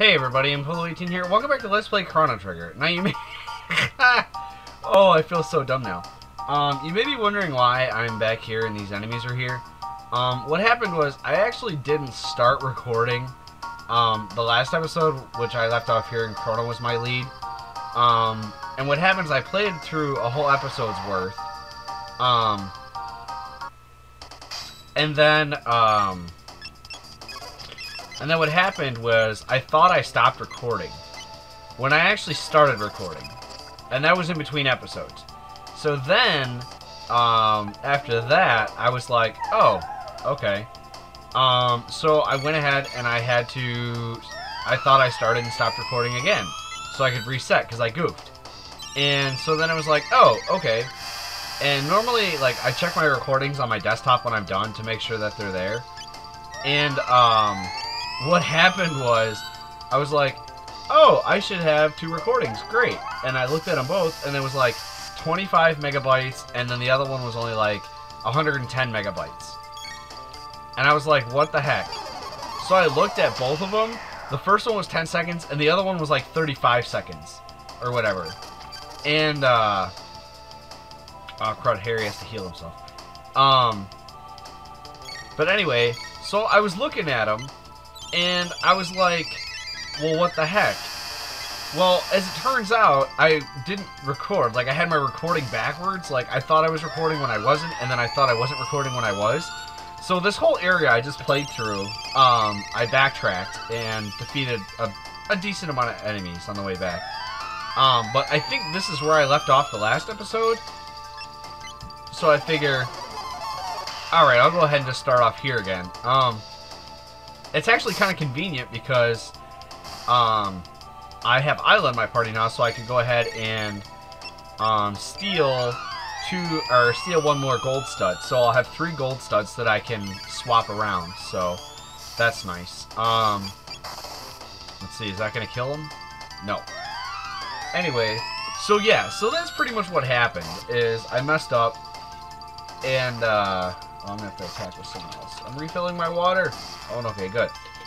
Hey everybody, I'm Polo18 here. Welcome back to Let's Play Chrono Trigger. Now you may... Oh, I feel so dumb now. You may be wondering why I'm back here and these enemies are here. What happened was, I actually didn't start recording the last episode, which I left off here and Chrono was my lead. And what happens, I played through a whole episode's worth. And then what happened was, I thought I stopped recording when I actually started recording. And that was in between episodes. So then, after that, I was like, oh, okay. So I went ahead and I thought I started and stopped recording again. So I could reset, because I goofed. And so then I was like, oh, okay. And normally, like, I check my recordings on my desktop when I'm done to make sure that they're there. And, what happened was, I was like, oh, I should have 2 recordings. Great. And I looked at them both, and it was like 25 megabytes, and then the other one was only like 110 megabytes. And I was like, what the heck? So I looked at both of them. The first one was 10 seconds, and the other one was like 35 seconds. Or whatever. And, oh, crud, Harry has to heal himself. But anyway, so I was looking at them, and I was like, well, what the heck? Well, as it turns out, I didn't record. Like, I had my recording backwards. Like, I thought I was recording when I wasn't, and then I thought I wasn't recording when I was. So this whole area I just played through, I backtracked and defeated a decent amount of enemies on the way back. But I think this is where I left off the last episode. So I figure, alright, I'll go ahead and just start off here again. It's actually kind of convenient because I have Isla in my party now, so I can go ahead and steal 1 more gold stud. So I'll have 3 gold studs that I can swap around. So that's nice. Let's see, is that gonna kill him? No. Anyway, so yeah, so that's pretty much what happened. Is I messed up, and I'm gonna have to attack with someone else. I'm refilling my water. Oh, okay, good.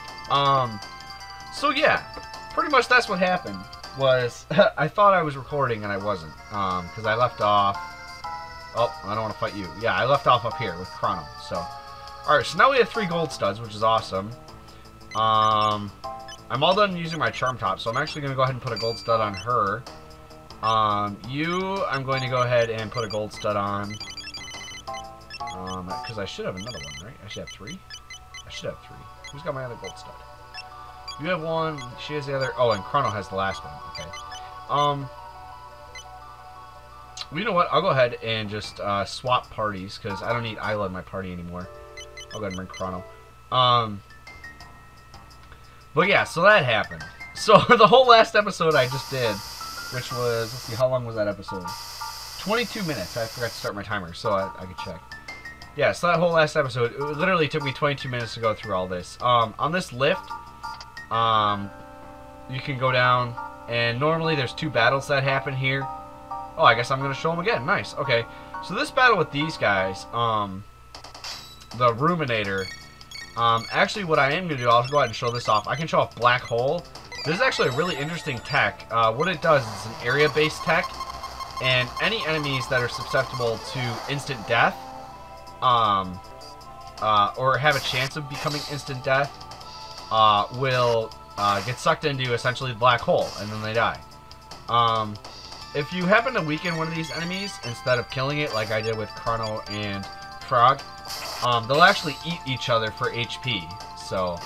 So yeah, pretty much that's what happened. Was I thought I was recording and I wasn't, because I left off. Oh, I don't want to fight you. Yeah, I left off up here with Chrono. So, all right. So now we have 3 gold studs, which is awesome. I'm all done using my charm top, so I'm actually gonna go ahead and put a gold stud on her. I'm going to go ahead and put a gold stud on. Because I should have another one, right? I should have 3? I should have 3. Who's got my other gold stud? You have 1, she has the other. Oh, and Chrono has the last one. Okay. Well, you know what? I'll go ahead and just swap parties, because I don't need Isla in my party anymore. I'll go ahead and bring Chrono. But yeah, so that happened. So the whole last episode I just did, which was, let's see, how long was that episode? 22 minutes. I forgot to start my timer, so I could check. Yeah, so that whole last episode, it literally took me 22 minutes to go through all this. On this lift, you can go down, and normally there's 2 battles that happen here. Oh, I guess I'm going to show them again. Nice. Okay, so this battle with these guys, the Ruminator, actually what I am going to do, I'll go ahead and show this off. I can show off Black Hole. This is actually a really interesting tech. What it does is it's an area-based tech, and any enemies that are susceptible to instant death, or have a chance of becoming instant death, will get sucked into essentially the black hole, and then they die. If you happen to weaken one of these enemies, instead of killing it like I did with Chrono and Frog, they'll actually eat each other for HP. So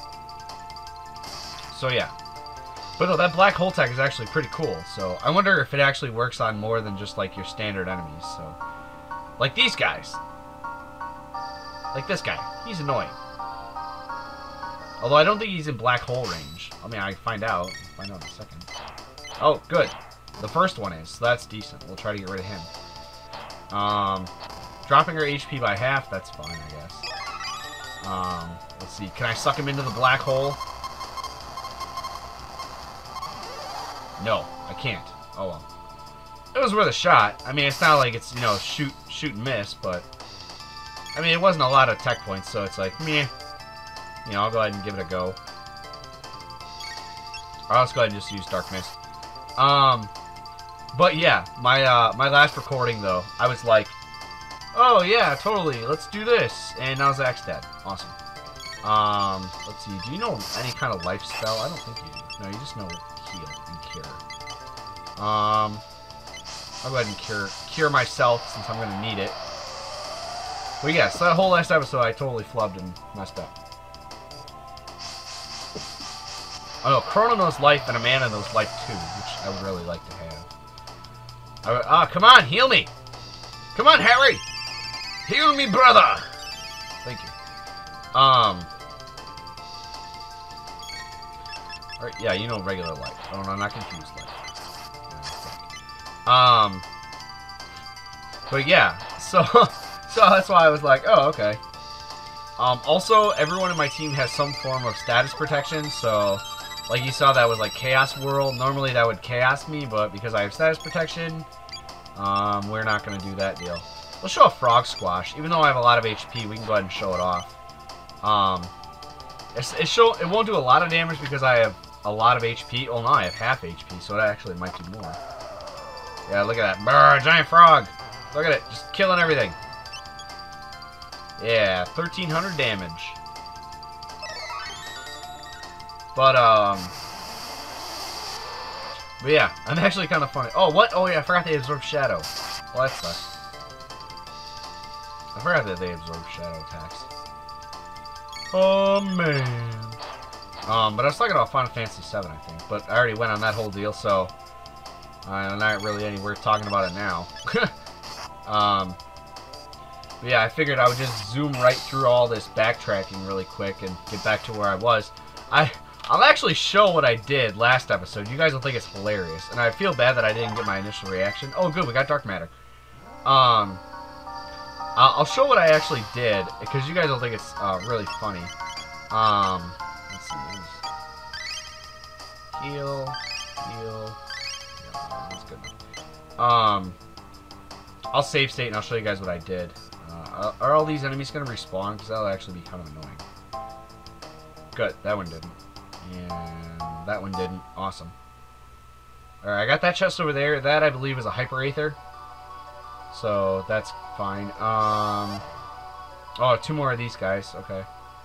yeah. But no, that black hole tech is actually pretty cool. So I wonder if it actually works on more than just like your standard enemies. So, like these guys. Like this guy. He's annoying. Although I don't think he's in black hole range. I mean, I can find out. I'll find out in a second. Oh, good. The first one is, so that's decent. We'll try to get rid of him. Dropping her HP by half, that's fine, I guess. Let's see. Can I suck him into the black hole? No, I can't. Oh well. It was worth a shot. I mean, it's not like it's, you know, shoot and miss, but I mean, it wasn't a lot of tech points, so it's like, meh. You know, I'll go ahead and give it a go. Or let's go ahead and just use Dark Mist. But yeah, my last recording though, I was like, oh yeah, totally, let's do this. And now Zach's dead. Awesome. Let's see, do you know any kind of life spell? I don't think you do. No, you just know heal and cure. I'll go ahead and cure myself since I'm gonna need it. But yeah, so that whole last episode I totally flubbed and messed up. Oh no, Chrono knows life and Amanda knows life too, which I would really like to have. Come on, heal me! Come on, Harry! Heal me, brother! Thank you. Alright, yeah, you know regular life. Oh, no, I'm not confused life. But yeah, so that's why I was like, oh, okay. Also, everyone in my team has some form of status protection, so like you saw, that was like Chaos Whirl. Normally that would chaos me, but because I have status protection, we're not going to do that deal. We'll show a Frog Squash. Even though I have a lot of HP, we can go ahead and show it off. It won't do a lot of damage because I have a lot of HP. Well, no, I have half HP, so it actually might do more. Yeah, look at that. Brr, giant frog. Look at it. Just killing everything. Yeah, 1,300 damage. But yeah, I'm actually kind of funny. Oh, what? Oh, yeah, I forgot they absorb shadow. Well, that sucks. I forgot that they absorb shadow attacks. Oh, man. But I was talking about Final Fantasy VII, I think. But I already went on that whole deal, so I'm not really anywhere talking about it now. But yeah, I figured I would just zoom right through all this backtracking really quick and get back to where I was. I'll actually show what I did last episode. You guys will think it's hilarious. And I feel bad that I didn't get my initial reaction. Oh, good, we got Dark Matter. I'll show what I actually did, because you guys will think it's really funny. Let's see. Heal. Yeah, that's good enough. I'll save state and I'll show you guys what I did. Are all these enemies going to respawn? Because that'll actually be kind of annoying. Good, that one didn't. And that one didn't. Awesome. Alright, I got that chest over there. That, I believe, is a Hyper Aether. So, that's fine. Oh, 2 more of these guys. Okay.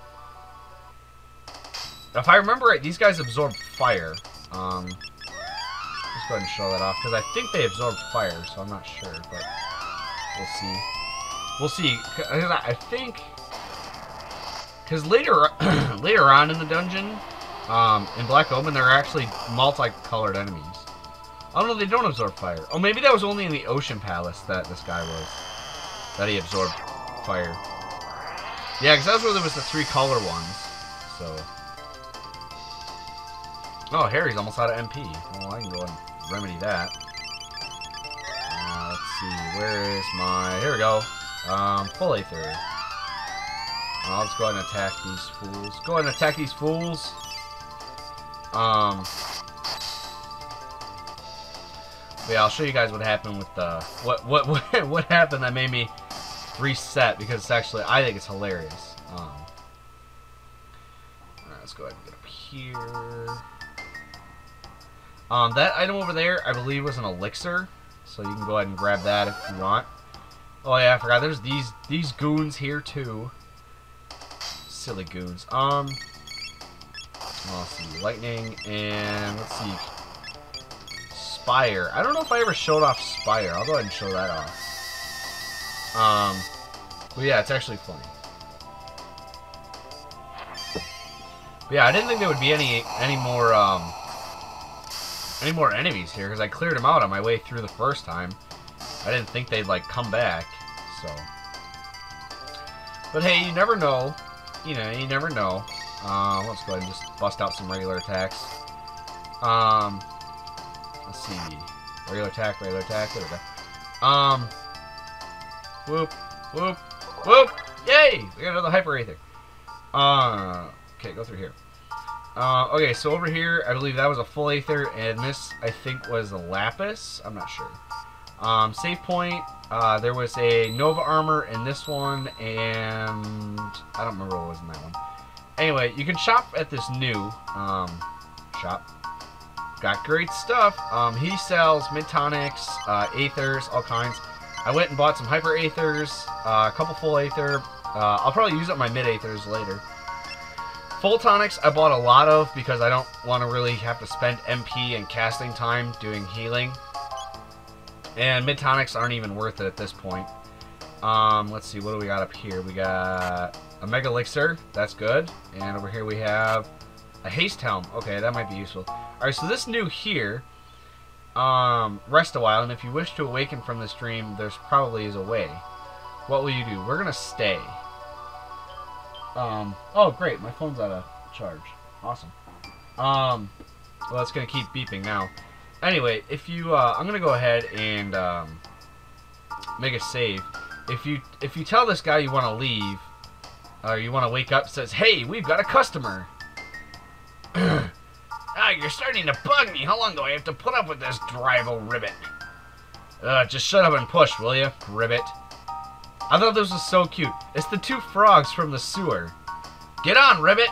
If I remember right, these guys absorb fire. Let's go ahead and show that off, because I think they absorb fire, so I'm not sure, but we'll see. We'll see. I think, because later on in the dungeon, in Black Omen, there are actually multicolored enemies. Oh no, they don't absorb fire. Oh, maybe that was only in the Ocean Palace that this guy was, that he absorbed fire. Yeah, because that's where there was the 3 color ones. So. Oh, Harry's almost out of MP. Well, I can go and remedy that. Let's see, where is my... Here we go. Full Aether. I'll just go ahead and attack these fools. Go ahead and attack these fools. Yeah, I'll show you guys what happened with the... What happened that made me reset, because it's actually... I think it's hilarious. Alright, let's go ahead and get up here. That item over there, I believe, was an elixir, so you can go ahead and grab that if you want. Oh yeah, I forgot. There's these goons here too. Silly goons. Let's see, lightning and let's see, Spire. I don't know if I ever showed off Spire. I'll go ahead and show that off. But yeah, it's actually funny. But yeah, I didn't think there would be any more enemies here, because I cleared them out on my way through the first time. I didn't think they'd, like, come back, so. But hey, you never know. You know, you never know. Let's go ahead and just bust out some regular attacks. Let's see. Regular attack, there we go. Whoop, whoop, whoop! Yay! We got another Hyper Aether. Okay, go through here. Okay, so over here, I believe that was a full Aether, and this, I think, was a Lapis. I'm not sure. Save point, there was a Nova Armor in this one, and I don't remember what was in that one. Anyway, you can shop at this new, shop. got great stuff. He sells mid-tonics, aethers, all kinds. I went and bought some hyper aethers, a couple full aether. I'll probably use up my mid aethers later. Full tonics I bought a lot of because I don't want to really have to spend MP and casting time doing healing. And mid tonics aren't even worth it at this point. Let's see, what do we got up here? We got a mega elixir, that's good. And over here we have a haste helm. Okay, that might be useful. Alright, so this new here, rest a while, and if you wish to awaken from this dream, there's probably is a way. What will you do? We're gonna stay. Oh great, my phone's out of charge. Awesome. Well, it's gonna keep beeping now. Anyway, if you, I'm gonna go ahead and, make a save. If you tell this guy you want to leave, or you want to wake up, says, "Hey, we've got a customer." Ah, you're starting to bug me. How long do I have to put up with this drivel ribbit? Just shut up and push, will you, ribbit? I thought this was so cute. It's the two frogs from the sewer. Get on, ribbit!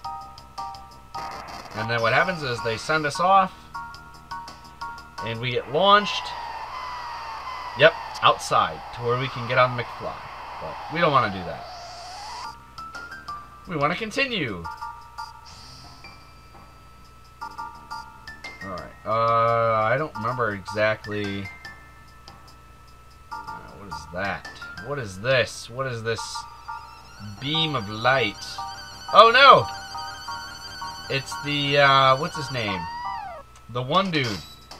And then what happens is they send us off, and we get launched. Yep, outside to where we can get on McFly. But we don't want to do that. We want to continue. Alright, I don't remember exactly. What is that? What is this? What is this beam of light? Oh no! It's the, what's his name? The one dude.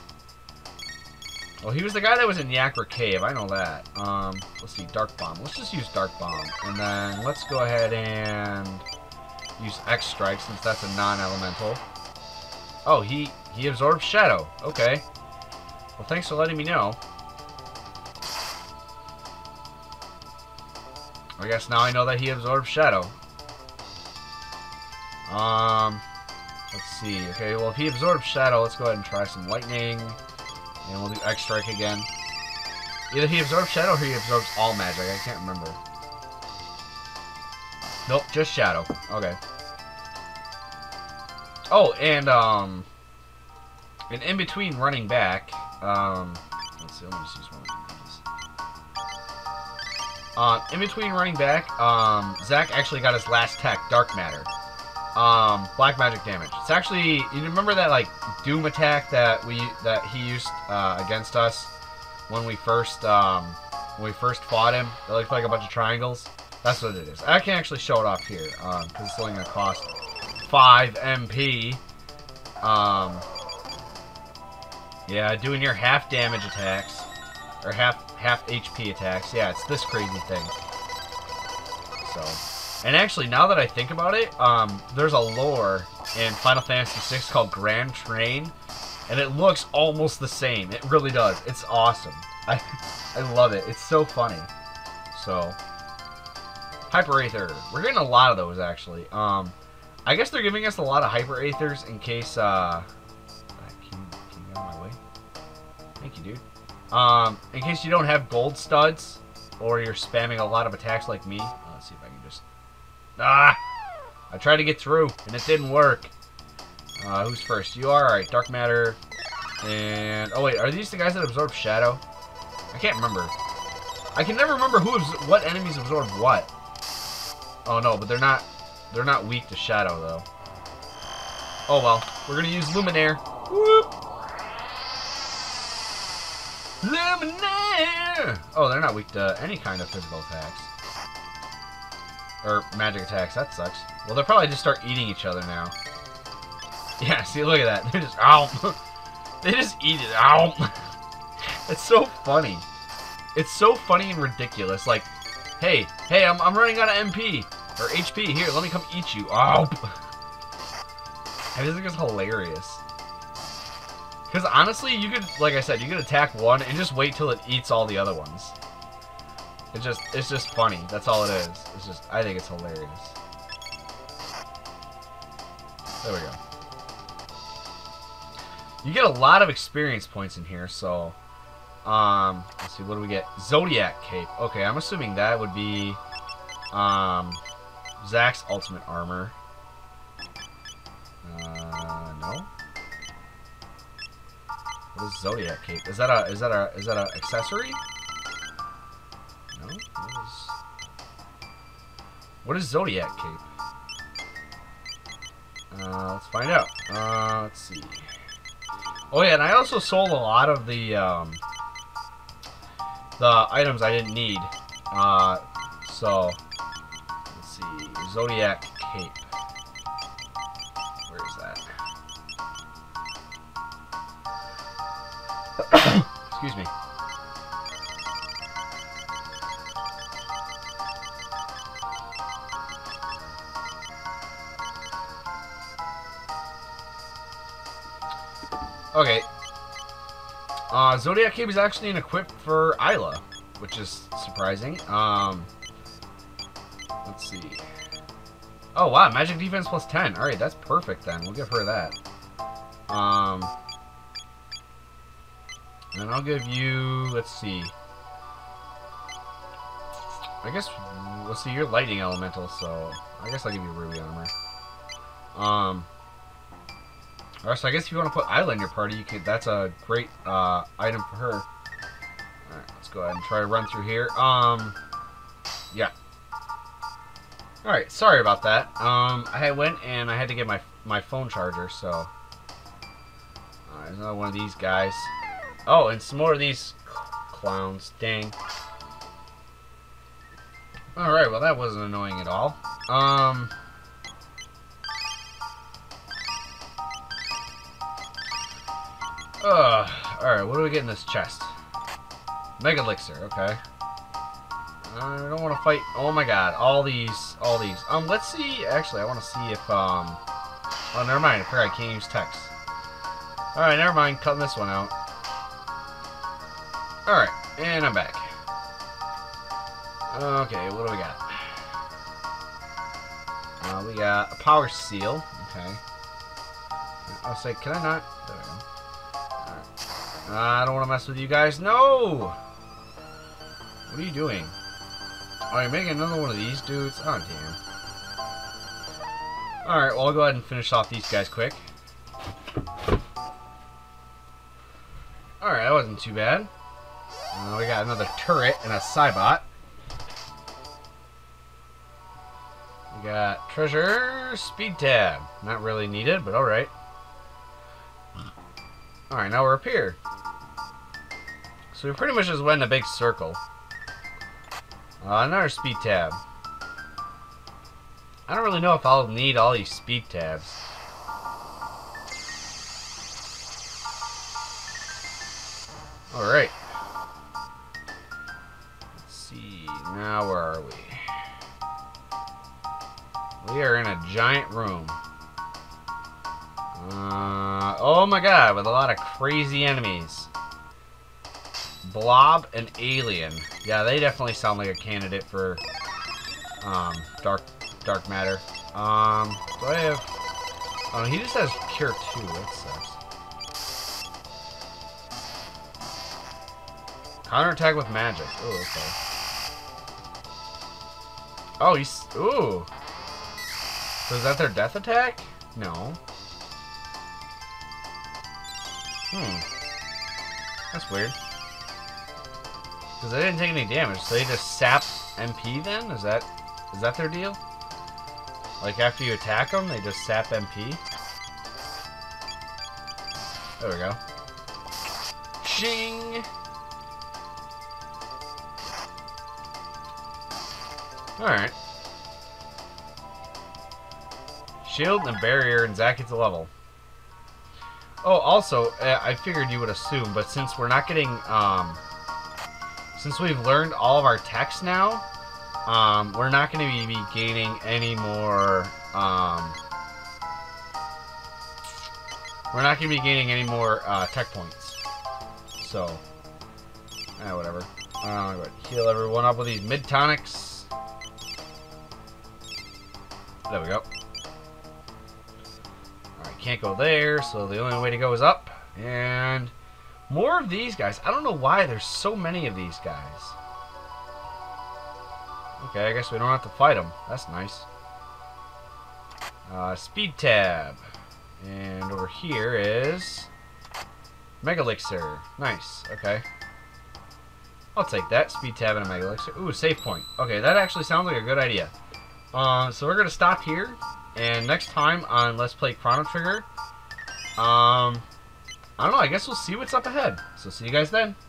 Well, he was the guy that was in Yakra Cave, I know that. Let's see, Dark Bomb. Let's just use Dark Bomb. And then let's go ahead and use X Strike since that's a non-elemental. Oh, he absorbs Shadow. Okay. Well, thanks for letting me know. I guess now I know that he absorbs Shadow. Let's see. Okay, well, if he absorbs Shadow, let's go ahead and try some Lightning. And we'll do X Strike again. Either he absorbs Shadow or he absorbs all magic. I can't remember. Nope, just Shadow. Okay. Oh, and in between running back, let's see, let me just use one of these. In between running back, Zach actually got his last tech, Dark Matter. Black magic damage. It's actually, you remember that like Doom attack that he used against us when we first fought him? It looked like a bunch of triangles. That's what it is. I can actually show it off here because it's only gonna cost 5 MP. Yeah, doing your half damage attacks or half HP attacks. Yeah, it's this crazy thing. So. And actually, now that I think about it, there's a lore in Final Fantasy VI called Grand Train, and it looks almost the same. It really does. It's awesome. I love it. It's so funny. So, Hyper Aether. We're getting a lot of those, actually. I guess they're giving us a lot of Hyper Aethers in case, can you get out of my way? Thank you, dude. In case you don't have gold studs, or you're spamming a lot of attacks like me. Let's see if I can just... Ah! I tried to get through, and it didn't work. Who's first? You are? Alright, Dark Matter. And... oh, wait, are these the guys that absorb Shadow? I can't remember. I can never remember what enemies absorb what. Oh, no, but they're not weak to Shadow, though. Oh, well. We're gonna use Luminaire. Whoop! Luminaire! Oh, they're not weak to any kind of physical attacks. Or magic attacks, that sucks. Well, they'll probably just start eating each other now. Yeah, see, look at that. They're just, ow! They just eat it, ow! It's so funny. It's so funny and ridiculous. Like, hey, I'm running out of MP. Or HP. Here, let me come eat you. Ow! I just think it's hilarious. Because honestly, you could, like I said, you could attack one and just wait till it eats all the other ones. It's just funny. That's all it is. It's just, I think it's hilarious. There we go. You get a lot of experience points in here, so, let's see, what do we get? Zodiac Cape. Okay, I'm assuming that would be, Zach's ultimate armor. No? What is Zodiac Cape? Is that a accessory? No? What is Zodiac Cape? Let's find out. Let's see. Oh yeah, and I also sold a lot of the items I didn't need. So let's see. Zodiac Cape. Where is that? Excuse me. Okay. Zodiac Cape is actually an equip for Isla, which is surprising. Let's see. Oh wow, magic defense plus 10. Alright, that's perfect then. We'll give her that. And I'll give you, let's see. I guess, let's see, you're lightning elemental, so I guess I'll give you ruby armor. Alright, so I guess if you want to put Isla in your party, you could. That's a great item for her. Alright, let's go ahead and try to run through here. Yeah. Alright, sorry about that. I went and I had to get my phone charger, so. There's another one of these guys. Oh, and some more of these clowns. Dang. Alright, well that wasn't annoying at all. Alright, what do we get in this chest? Mega Elixir, okay. I don't want to fight. Oh my god, all these. Let's see. Actually, I want to see if, oh, never mind. I forgot I can't use text. Alright, never mind. Cutting this one out. Alright, and I'm back. Okay, what do we got? We got a power seal. Okay. I'll say, can I not? There we go. I don't want to mess with you guys. No! What are you doing? Oh, you're making another one of these dudes? Oh, damn. Alright, well, I'll go ahead and finish off these guys quick. Alright, that wasn't too bad. We got another turret and a Cybot. We got treasure, speed tab. Not really needed, but alright. Alright, now we're up here. So we pretty much just went in a big circle. Another speed tab. I don't really know if I'll need all these speed tabs. Alright. Let's see. Now where are we? We are in a giant room. Oh my god, with a lot of crazy enemies. Blob and Alien. Yeah, they definitely sound like a candidate for dark matter. Do I have... Oh, he just has Cure 2. That sucks. Counterattack with magic. Oh, okay. Oh, he's... Ooh. So is that their death attack? No. That's weird. Because they didn't take any damage, so they just sap MP then? Is that their deal? Like after you attack them, they just sap MP? There we go. Shing! Alright. Shield and barrier, and Zack gets a level. Oh, also, I figured you would assume, but since we're not getting, since we've learned all of our techs now, we're not going to be gaining any more, we're not going to be gaining any more, tech points. So, whatever. I'm going to heal everyone up with these mid-tonics. There we go. Can't go there, so the only way to go is up. And more of these guys. I don't know why there's so many of these guys. Okay, I guess we don't have to fight them. That's nice. Speed tab. And over here is Mega Elixir. Nice. Okay. I'll take that. Speed tab and a Mega Elixir. Ooh, save point. Okay, that actually sounds like a good idea. So we're going to stop here. And next time on Let's Play Chrono Trigger, I don't know, I guess we'll see what's up ahead. So see you guys then.